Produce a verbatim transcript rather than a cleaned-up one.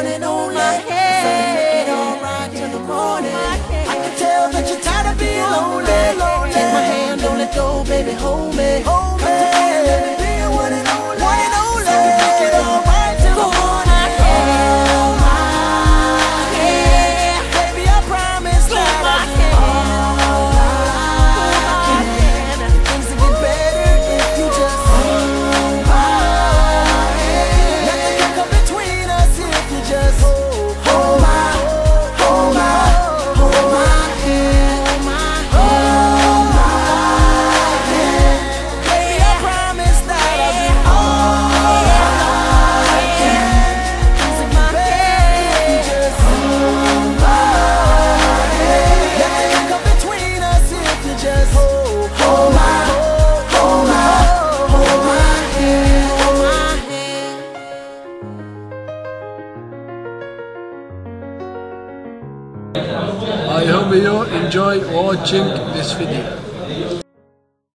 one and only. So you make it alright till the morning. I can tell that you're tired of being lonely. Take my hand, don't let go, baby, hold me. Hold me. Let me be your one and only. One and only. So you make it alright till the morning. Hold my hand, baby, I promise that I'll do all I can. Things will get better if you just hold my hand. Nothing can come between us if you just hold, hold my, hold my, hold my hand, hold my hand. Baby, I promise that I'll do all I can. Things will get better if you just hold my hand. Nothing can come between us if you just hold, hold my, hold my, hold my hand, hold my hand. I hope you enjoy watching this video.